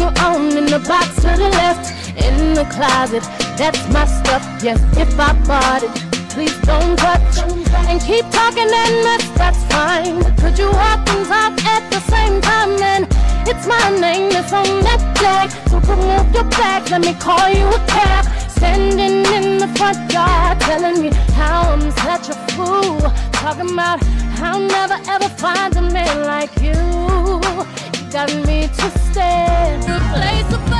later on in the box to the left. In the closet, that's my stuff. Yes, if I bought it, please don't touch. And keep talking and that's fine. Could you walk and talk at the same time? Then it's my name that's on that flag. So remove your back, let me call you a cab. Standing in the front yard, telling me how I'm such a fool. Talking about how I'll never ever find a man like you. You got me twisted. Replaceable.